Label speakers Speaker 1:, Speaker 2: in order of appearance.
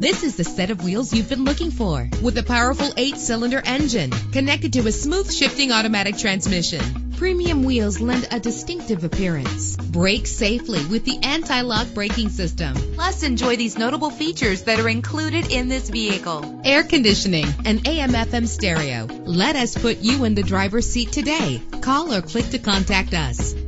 Speaker 1: This is the set of wheels you've been looking for, with a powerful 8-cylinder engine connected to a smooth shifting automatic transmission. Premium wheels lend a distinctive appearance. Brake safely with the anti-lock braking system. Plus, enjoy these notable features that are included in this vehicle: air conditioning, an AM/FM stereo. Let us put you in the driver's seat today. Call or click to contact us.